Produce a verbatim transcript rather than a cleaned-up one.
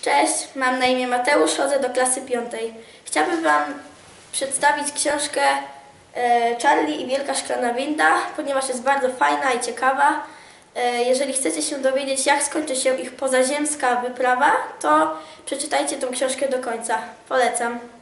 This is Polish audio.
Cześć, mam na imię Mateusz, chodzę do klasy piątej. Chciałabym Wam przedstawić książkę Charlie i Wielka Szklana Winda, ponieważ jest bardzo fajna i ciekawa. Jeżeli chcecie się dowiedzieć, jak skończy się ich pozaziemska wyprawa, to przeczytajcie tą książkę do końca. Polecam.